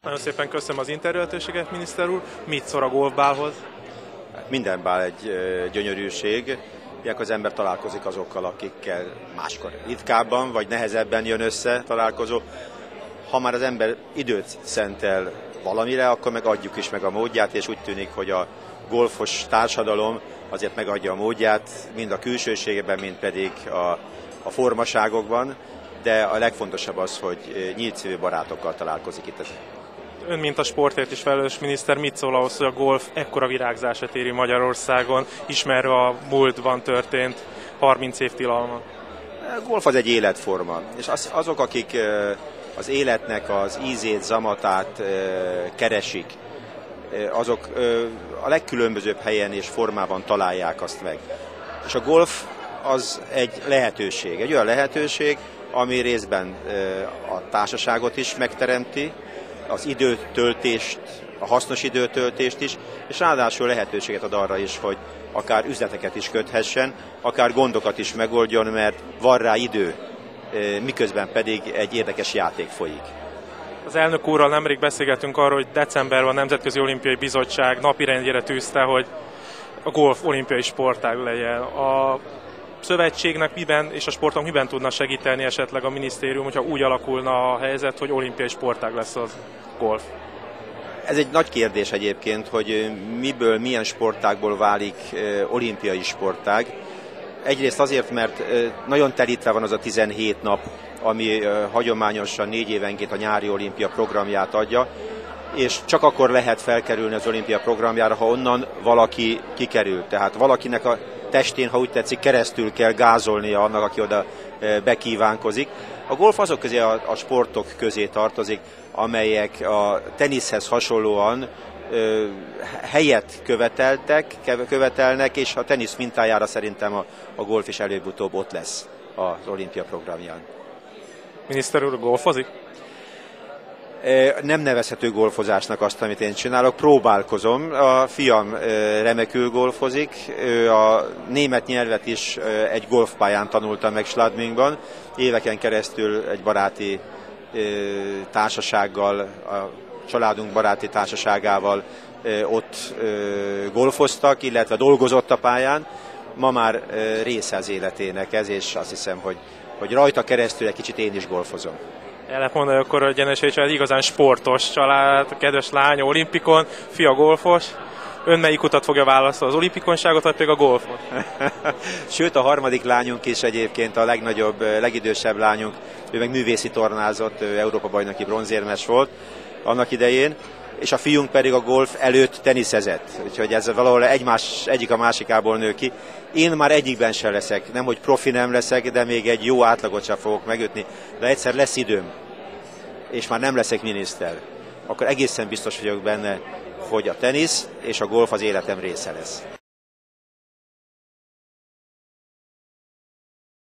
Nagyon szépen köszönöm az interjúlehetőséget, miniszter úr. Mit szól a golfbálhoz? Minden bál egy gyönyörűség. Ilyenkor az ember találkozik azokkal, akikkel máskor ritkábban vagy nehezebben jön össze találkozó. Ha már az ember időt szentel valamire, akkor meg adjuk is meg a módját, és úgy tűnik, hogy a golfos társadalom azért megadja a módját, mind a külsőségében, mind pedig a formaságokban, de a legfontosabb az, hogy nyílt szívű barátokkal találkozik itt. Ön, mint a sportért is felelős miniszter, mit szól ahhoz, hogy a golf ekkora virágzását éri Magyarországon, ismerve a múltban történt 30 év tilalma? A golf az egy életforma, és azok, akik az életnek az ízét, zamatát keresik, azok a legkülönbözőbb helyen és formában találják azt meg. És a golf az egy lehetőség, egy olyan lehetőség, ami részben a társaságot is megteremti, az időtöltést, a hasznos időtöltést is, és ráadásul lehetőséget ad arra is, hogy akár üzleteket is köthessen, akár gondokat is megoldjon, mert van rá idő, miközben pedig egy érdekes játék folyik. Az elnök úrral nemrég beszélgettünk arról, hogy decemberben a Nemzetközi Olimpiai Bizottság napirendjére tűzte, hogy a golf olimpiai sportág legyen. A szövetségnek miben és a sportnak miben tudna segíteni esetleg a minisztérium, hogyha úgy alakulna a helyzet, hogy olimpiai sportág lesz az golf? Ez egy nagy kérdés egyébként, hogy miből, milyen sportágból válik olimpiai sportág. Egyrészt azért, mert nagyon telítve van az a 17 nap, ami hagyományosan 4 évenként a nyári olimpia programját adja, és csak akkor lehet felkerülni az olimpia programjára, ha onnan valaki kikerül. Tehát valakinek a testén, ha úgy tetszik, keresztül kell gázolnia annak, aki oda bekívánkozik. A golf azok közé a sportok közé tartozik, amelyek a teniszhez hasonlóan helyet követelnek, és a tenisz mintájára szerintem a golf is előbb-utóbb ott lesz az olimpia programján. Miniszter úr golfozik? Nem nevezhető golfozásnak azt, amit én csinálok, próbálkozom. A fiam remekül golfozik, ő a német nyelvet is egy golfpályán tanulta meg Schladmingban. Éveken keresztül egy baráti társasággal, a családunk baráti társaságával ott golfoztak, illetve dolgozott a pályán. Ma már része az életének ez, és azt hiszem, hogy rajta keresztül egy kicsit én is golfozom. El lehet mondani akkor, hogy Genese család igazán sportos család, kedves lány, olimpikon, fia golfos. Ön melyik utat fogja választani, az olimpikonságot, vagy pedig a golfot? Sőt, a harmadik lányunk is egyébként a legnagyobb, legidősebb lányunk, ő meg művészi tornázott, Európa-bajnoki bronzérmes volt annak idején, és a fiunk pedig a golf előtt teniszezett. Úgyhogy ez valahol egyik a másikából nő ki. Én már egyikben sem leszek, nem hogy profi nem leszek, de még egy jó átlagot sem fogok megütni, de egyszer lesz időm, és már nem leszek miniszter, akkor egészen biztos vagyok benne, hogy a tenisz és a golf az életem része lesz.